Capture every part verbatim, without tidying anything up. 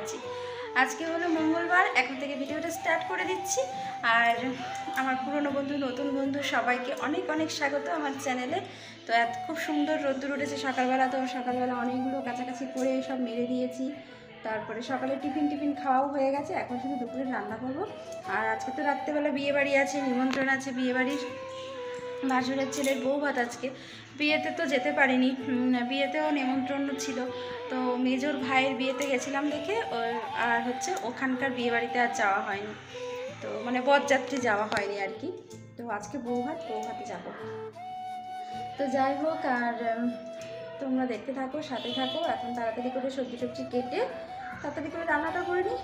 আছি। আজকে হলো মঙ্গলবার, এখন থেকে ভিডিওটা স্টার্ট করে দিচ্ছি। আর আমার পুরনো বন্ধু, নতুন বন্ধু সবাইকে অনেক অনেক স্বাগত আমার চ্যানেলে। তো এত খুব সুন্দর রোদ্দুর উঠেছে সকালবেলা, তো সকালবেলা অনেকগুলো কাছাকাছি করে সব মেরে দিয়েছি। তারপরে সকালে টিফিন টিফিন খাওয়াও হয়ে গেছে, এখন শুধু দুপুরে রান্না করবো। আর আজকে তো রাত্রেবেলা বিয়ে বাড়ি আছে, নিমন্ত্রণ আছে বিয়ে বাড়ির। ভাসুরের ছেলের বউ ভাত আজকে। বিয়েতে তো যেতে পারিনি, বিয়েতেও নিমন্ত্রণ ছিল, তো মেজর ভাইয়ের বিয়েতে গেছিলাম দেখে, আর হচ্ছে ওখানকার বিয়ে বাড়িতে আর যাওয়া হয়নি, তো মানে বরযাত্রী যাওয়া হয়নি আর কি। তো আজকে বউ ভাত, বউ ভাতে যাবো। তো যাই হোক, আর তোমরা দেখতে থাকো, সাথে থাকো। এখন তাড়াতাড়ি করে সবজি টবজি কেটে তাড়াতাড়ি করে রান্নাটা করে নিই।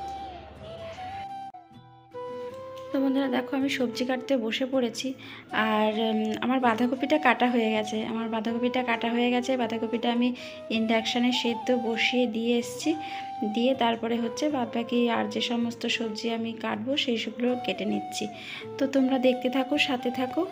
তো বন্ধুরা দেখো, আমি সবজি কাটতে বসে পড়েছি। আর আমার বাঁধাকপিটা কাটা হয়ে গেছে আমার বাঁধাকপিটা কাটা হয়ে গেছে বাঁধাকপিটা আমি ইন্ডাকশানে সেদ্ধ বসিয়ে দিয়ে এসেছি। দিয়ে তারপরে হচ্ছে বাদবাকি আর যে সমস্ত সবজি আমি কাটবো সেই সবগুলো কেটে নিচ্ছি। তো তোমরা দেখতে থাকো, সাথে থাকো।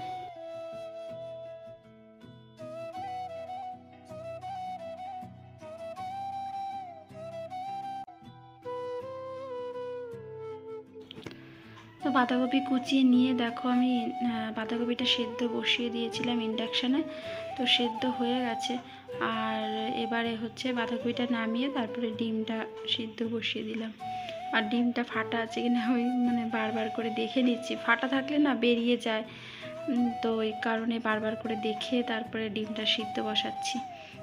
তো বাঁধাকপি কুচিয়ে নিয়ে দেখো, আমি বাঁধাকপিটা সেদ্ধ বসিয়ে দিয়েছিলাম ইন্ডাকশানে, তো সেদ্ধ হয়ে গেছে। আর এবারে হচ্ছে বাঁধাকপিটা নামিয়ে তারপরে ডিমটা সিদ্ধ বসিয়ে দিলাম। আর ডিমটা ফাটা আছে কিনা ওই মানে বারবার করে দেখে নিচ্ছি, ফাটা থাকলে না বেরিয়ে যায়, তো ওই কারণে বারবার করে দেখে তারপরে ডিমটা সিদ্ধ বসাচ্ছি।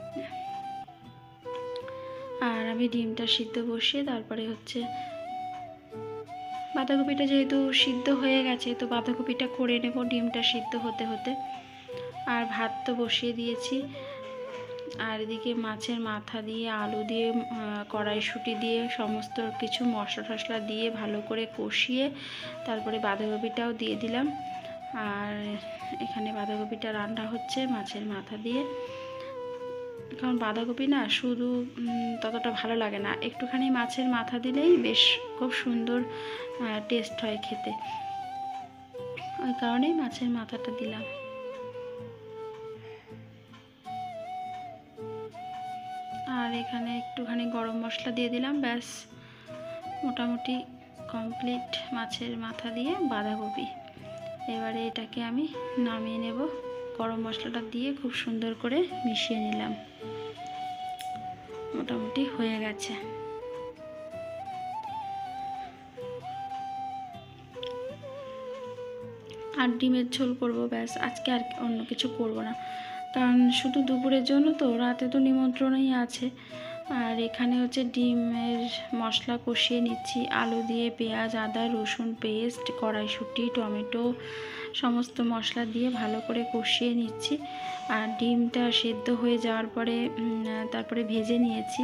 আর আমি ডিমটা সিদ্ধ বসিয়ে তারপরে হচ্ছে বাঁধাকপিটা যেহেতু সিদ্ধ হয়ে গেছে, তো বাঁধাকপিটা করে নেব ডিমটা সিদ্ধ হতে হতে। আর ভাত তো বসিয়ে দিয়েছি। আর এদিকে মাছের মাথা দিয়ে, আলু দিয়ে, কড়াইশুঁটি দিয়ে সমস্ত কিছু মশলা টশলা দিয়ে ভালো করে কষিয়ে তারপরে বাঁধাকপিটাও দিয়ে দিলাম। আর এখানে বাঁধাকপিটা রান্না হচ্ছে মাছের মাথা দিয়ে, কারণ বাঁধাকপি না শুধু ততটা ভালো লাগে না, একটুখানি মাছের মাথা দিলেই বেশ খুব সুন্দর টেস্ট হয় খেতে, ওই কারণেই মাছের মাথাটা দিলাম। আর এখানে একটুখানি গরম মশলা দিয়ে দিলাম, ব্যাস মোটামুটি কমপ্লিট মাছের মাথা দিয়ে বাঁধাকপি। এবারে এটাকে আমি নামিয়ে নেব। গরম মশলাটা দিয়ে খুব সুন্দর করে মিশিয়ে নিলাম, মোটামুটি হয়ে গেছে। আর ডিমের ঝোল করবো, ব্যাস আজকে আর অন্য কিছু করব না, কারণ শুধু দুপুরের জন্য, তো রাতে তো নিমন্ত্রণই আছে। আর এখানে হচ্ছে ডিমের মশলা কষিয়ে নিচ্ছি, আলু দিয়ে, পেঁয়াজ, আদা, রসুন পেস্ট, কড়াইশুঁটি, টমেটো সমস্ত মশলা দিয়ে ভালো করে কষিয়ে নিচ্ছি। আর ডিমটা সেদ্ধ হয়ে যাওয়ার পরে তারপরে ভেজে নিয়েছি,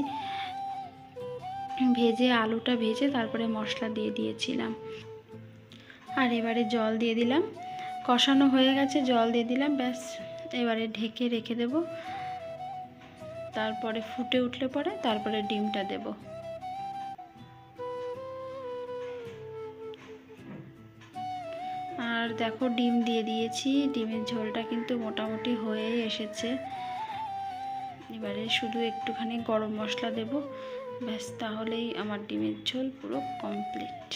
ভেজে আলুটা ভেজে তারপরে মশলা দিয়ে দিয়েছিলাম। আর এবারে জল দিয়ে দিলাম, কষানো হয়ে গেছে, জল দিয়ে দিলাম, ব্যাস এবারে ঢেকে রেখে দেব। তারপরে ফুটে উঠলে পরে তারপরে ডিমটা দেব। আর দেখো ডিম দিয়ে দিয়েছি, ডিমের ঝোলটা কিন্তু মোটামুটি হয়ে এসেছে। এবারে শুধু একটুখানি গরম মশলা দেব, ব্যাস তাহলেই আমার ডিমের ঝোল পুরো কমপ্লিট।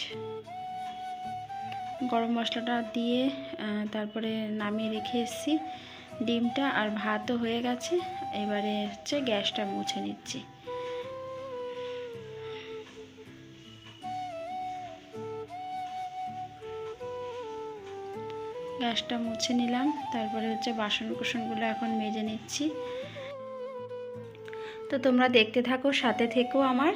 গরম মশলাটা দিয়ে তারপরে নামিয়ে রেখে এসেছি ডিমটা, আর ভাতও হয়ে গেছে। এবারে হচ্ছে গ্যাসটা মুছে নিচ্ছি। গ্যাসটা মুছে নিলাম, তারপরে হচ্ছে বাসন কুসনগুলো এখন মেজে নিচ্ছি। তো তোমরা দেখতে থাকো, সাথে থেকো আমার।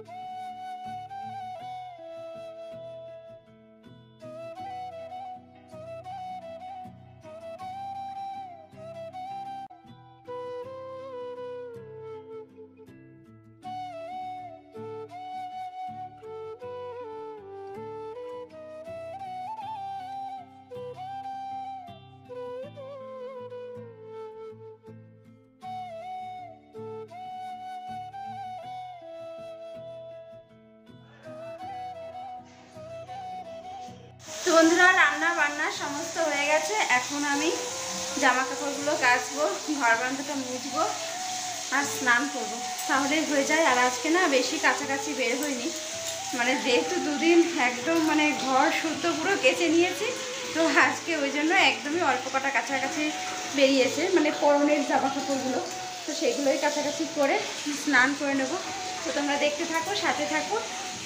তো বন্ধুরা, রান্না বান্না সমস্ত হয়ে গেছে, এখন আমি জামা কাপড়গুলো কাচবো, ঘর বারান্দাটা মুছবো আর স্নান করবো, তাহলেই হয়ে যায়। আর আজকে না বেশি কাছাকাছি বের হইনি, মানে যেহেতু দুদিন একদম মানে ঘর শুদ্ধ পুরো কেচে নিয়েছি, তো আজকে ওই জন্য একদমই অল্প কটা কাছাকাছি বেরিয়েছে, মানে পরনের জামা কাপড়গুলো, তো সেগুলোই কাছাকাছি করে স্নান করে নেব। তো তোমরা দেখতে থাকো, সাথে থাকো।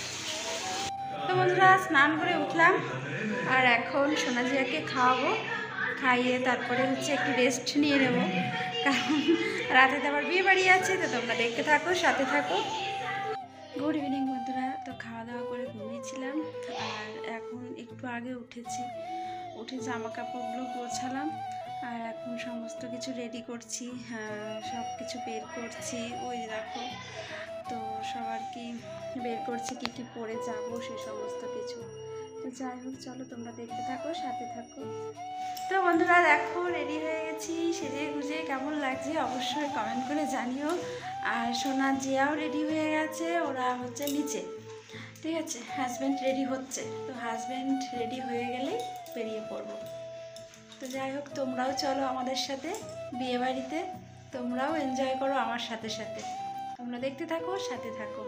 তো বন্ধুরা স্নান করে উঠলাম, আর এখন সোনাজিয়াকে খাওয়াবো, খাইয়ে তারপরে হচ্ছে একটু রেস্ট নিয়ে নেব, কারণ রাতে তো আবার বিয়ে বাড়ি আছে। তো তোমরা দেখতে থাকো, সাথে থাকো। গুড ইভিনিং বন্ধুরা। তো খাওয়া দাওয়া করে ঘুমিয়েছিলাম, আর এখন একটু আগে উঠেছি, উঠে জামা কাপড়গুলো গোছালাম, আর এখন সমস্ত কিছু রেডি করছি, সব কিছু বের করছি, ওই দেখো। তো সবার কি বের করছি, কী কী পরে যাব সে সমস্ত কিছু। তো যাই হোক, চলো তোমরা দেখতে থাকো, সাথে থাকো। তো বন্ধুরা দেখো, রেডি হয়ে গেছি, সেজে গুজে কেমন লাগছে অবশ্যই কমেন্ট করে জানিও। আর সোনা জিয়াও রেডি হয়ে গেছে, ওরা হচ্ছে নিচে, ঠিক আছে। হাজব্যান্ড রেডি হচ্ছে, তো হাজব্যান্ড রেডি হয়ে গেলেই বেরিয়ে পড়বো। তো যাই হোক, তোমরাও চলো আমাদের সাথে বিয়েবাড়িতে, তোমরাও এনজয় করো আমার সাথে সাথে। তোমরা দেখতে থাকো, সাথে থাকো।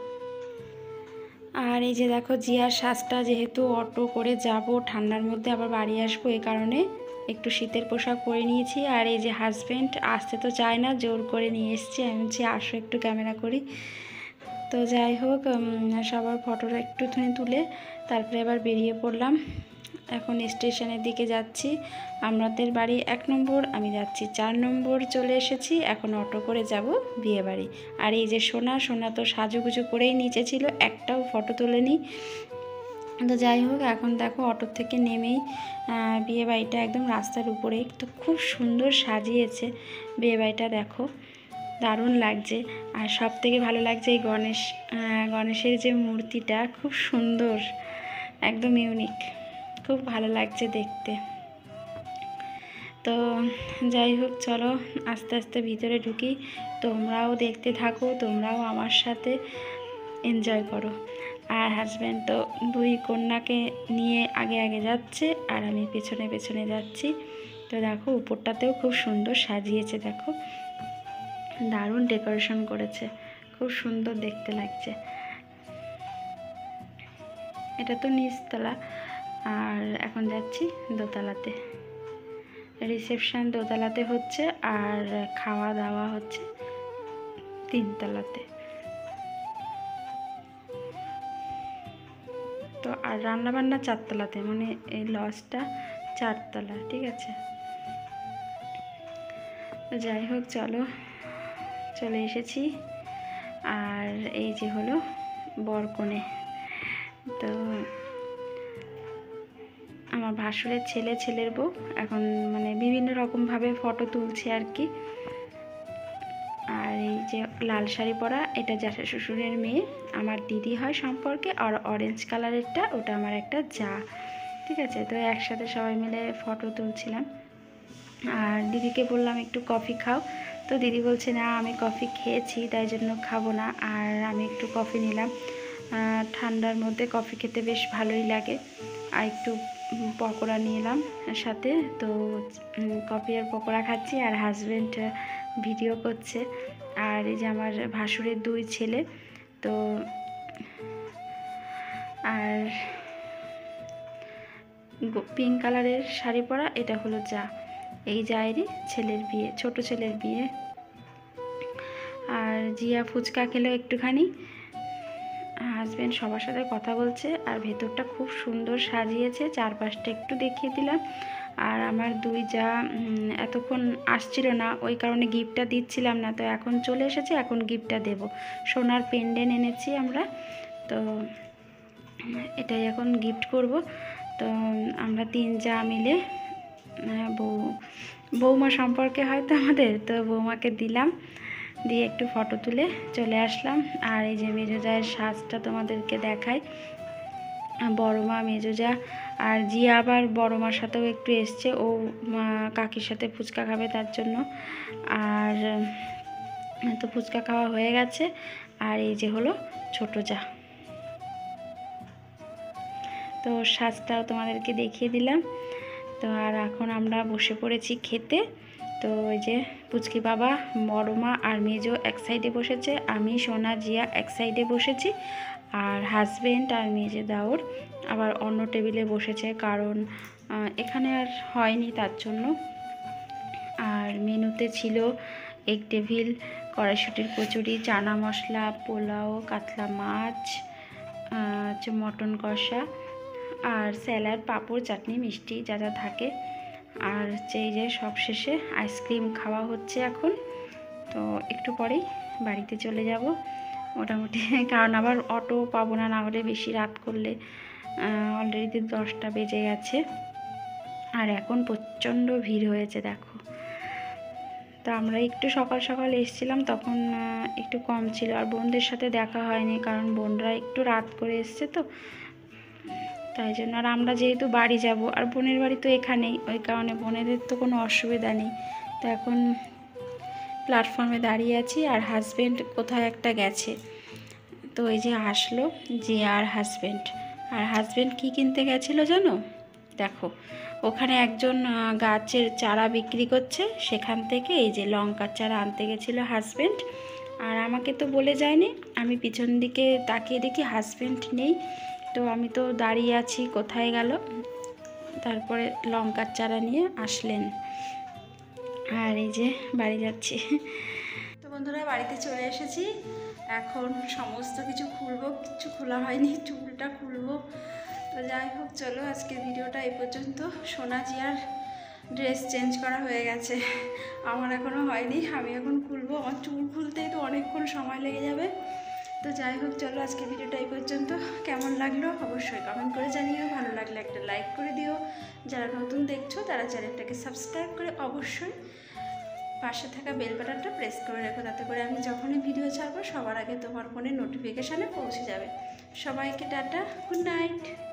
আর এই যে দেখো, জিয়ার সাজটা, যেহেতু অটো করে যাব, ঠান্ডার মধ্যে আবার বাড়ি আসবো, এই কারণে একটু শীতের পোশাক পরে নিয়েছি। আর এই যে হাজব্যান্ড আসতে তো চায় না, জোর করে নিয়ে এসছি, আমি বলছি আসো একটু ক্যামেরা করি। তো যাই হোক, সবার ফটোটা একটুখানি তুলে তারপরে এবার বেরিয়ে পড়লাম। এখন স্টেশনের দিকে যাচ্ছি। আমাদের বাড়ি এক নম্বর, আমি যাচ্ছি চার নম্বর, চলে এসেছি। এখন অটো করে যাব বিয়ে বাড়ি। আর এই যে সোনা, সোনা তো সাজুগুজু করেই নিচে ছিল, একটাও ফটো তোলেনি। তো যাই হোক, এখন দেখো অটো থেকে নেমেই বিয়ে বাড়িটা একদম রাস্তার উপরেই, তো খুব সুন্দর সাজিয়েছে বিয়ে বাড়িটা, দেখো দারুণ লাগছে। আর সব থেকে ভালো লাগছে এই গণেশ গণেশের যে মূর্তিটা, খুব সুন্দর, একদম ইউনিক, খুব ভালো লাগছে দেখতে। তো যাই হোক, চলো আস্তে আস্তে ভিতরে ঢুকি, তোমরাও দেখতে থাকো, তোমরাও আমার সাথে এনজয় করো। আর হাজব্যান্ড তো দুই কন্যাকে নিয়ে আগে আগে যাচ্ছে, আর আমি পেছনে পেছনে যাচ্ছি। তো দেখো, উপরটাতেও খুব সুন্দর সাজিয়েছে, দেখো দারুণ ডেকোরেশন করেছে, খুব সুন্দর দেখতে লাগছে। এটা তো নিচতলা, আর এখন যাচ্ছি দোতলাতে। রিসেপশন দোতলাতে হচ্ছে, আর খাওয়া দাওয়া হচ্ছে তিনতলাতে। তো আর রান্নাবান্না চারতলাতে, মানে এই লজটা চারতলা, ঠিক আছে। তো যাই হোক, চলো চলে এসেছি। আর এই যে হলো বরকনে, তো আমার ভাসুরের ছেলে, ছেলের বউ, এখন মানে বিভিন্ন রকমভাবে ফটো তুলছে আর কি। আর এই যে লাল শাড়ি পরা, এটা জ্যাঠা শ্বশুরের মেয়ে, আমার দিদি হয় সম্পর্কে। আর অরেঞ্জ কালারেরটা, ওটা আমার একটা যা, ঠিক আছে। তো একসাথে সবাই মিলে ফটো তুলছিলাম। আর দিদিকে বললাম একটু কফি খাও, তো দিদি বলছে না আমি কফি খেয়েছি, তাই জন্য খাবো না। আর আমি একটু কফি নিলাম, ঠান্ডার মধ্যে কফি খেতে বেশ ভালোই লাগে। আর একটু পকোড়া নিলাম সাথে, তো কফি আর পকোড়া খাচ্ছি, আর হাজব্যান্ড ভিডিও করছে। আর এই যে আমার ভাসুরের দুই ছেলে, তো আর পিঙ্ক কালারের শাড়ি পরা, এটা হলো যা, এই জায়েরই ছেলের বিয়ে, ছোট ছেলের বিয়ে। আর জিয়া ফুচকা খেলো একটুখানি। হাজব্যান্ড সবার সাথে কথা বলছে, আর ভেতরটা খুব সুন্দর সাজিয়েছে, চারপাশটা একটু দেখিয়ে দিলাম। আর আমার দুই যা এতক্ষণ আসছিল না, ওই কারণে গিফটটা দিচ্ছিলাম না, তো এখন চলে এসেছে, এখন গিফটটা দেব। সোনার পেন্ডেন্ট এনেছি আমরা, তো এটাই এখন গিফট করব। তো আমরা তিন যা মিলে, বউ বৌমা সম্পর্কে হয়তো আমাদের, তো বৌমাকে দিলাম, দিয়ে একটু ফটো তুলে চলে আসলাম। আর এই যে মেজোজায়ের সাজটা তোমাদেরকে দেখাই, বড় মা, মেজোজা, আর জিয়া আবার বড় মার সাথেও একটু এসছে, ও কাকির সাথে ফুচকা খাবে তার জন্য। আর তো ফুচকা খাওয়া হয়ে গেছে। আর এই যে হলো ছোট যা, তো সাজটাও তোমাদেরকে দেখিয়ে দিলাম। তো আর এখন আমরা বসে পড়েছি খেতে। তো ওই যে পুচকি বাবা, বড় মা আর মেজো এক সাইডে বসেছে, আমি সোনা জিয়া এক সাইডে বসেছি। আর হাজবেন্ড আর মেজে দাওর আবার অন্য টেবিলে বসেছে, কারণ এখানে আর হয়নি তার জন্য। আর মেনুতে ছিল এক টেবিল কড়াইশুটির কচুরি, চানা মশলা, পোলাও, কাতলা মাছ, হচ্ছে মটন কষা, আর স্যালাড, পাঁপড়, চাটনি, মিষ্টি যা যা থাকে। আর হচ্ছে এই যে সব শেষে আইসক্রিম খাওয়া হচ্ছে এখন। তো একটু পরেই বাড়িতে চলে যাব মোটামুটি, কারণ আবার অটো পাবো না, না হলে বেশি রাত করলে। অলরেডি দশটা বেজে গেছে আর এখন প্রচণ্ড ভিড় হয়েছে দেখো। তো আমরা একটু সকাল সকাল এসেছিলাম, তখন একটু কম ছিল। আর বোনদের সাথে দেখা হয়নি, কারণ বোনরা একটু রাত করে এসছে তো, তাই জন্য। আর আমরা যেহেতু বাড়ি যাব, আর বোনের বাড়ি তো এখানেই, ওই কারণে বোনেদের তো কোনো অসুবিধা নেই। তো এখন প্ল্যাটফর্মে দাঁড়িয়ে আছি, আর হাজব্যান্ড কোথায় একটা গেছে। তো এই যে আসলো যে আর হাজব্যান্ড আর হাজব্যান্ড কি কিনতে গেছিলো জানো? দেখো, ওখানে একজন গাছের চারা বিক্রি করছে, সেখান থেকে এই যে লঙ্কার চারা আনতে গেছিলো হাজব্যান্ড। আর আমাকে তো বলে যায়নি, আমি পিছন দিকে তাকিয়ে দেখি হাজব্যান্ড নেই। তো আমি তো দাঁড়িয়ে আছি, কোথায় গেল? তারপরে লঙ্কার চারা নিয়ে আসলেন। আর এই যে বাড়ি যাচ্ছি। তো বন্ধুরা, বাড়িতে চলে এসেছি। এখন সমস্ত কিছু খুলবো, কিছু খোলা হয়নি, চুলটা খুলবো। তো যাই হোক, চলো আজকের ভিডিওটা এই পর্যন্ত। সোনা জিয়ার ড্রেস চেঞ্জ করা হয়ে গেছে, আমার এখনও হয়নি। আমি এখন খুলবো, আমার চুল খুলতেই তো অনেকক্ষণ সময় লেগে যাবে। তো যাই হোক, চলো আজকের ভিডিওটা এই পর্যন্ত। কেমন লাগলো অবশ্যই কমেন্ট করে জানিও, ভালো লাগলে একটা লাইক করে দিও। যারা নতুন দেখছো তারা চ্যানেলটাকে সাবস্ক্রাইব করে অবশ্যই পাশে থাকা বেল বাটনটা প্রেস করে রেখো, তাতে করে আমি যখনই ভিডিও ছাড়বো সবার আগে তোমার ফোনে নোটিফিকেশানে পৌঁছে যাবে। সবাইকে টাটা, গুড নাইট।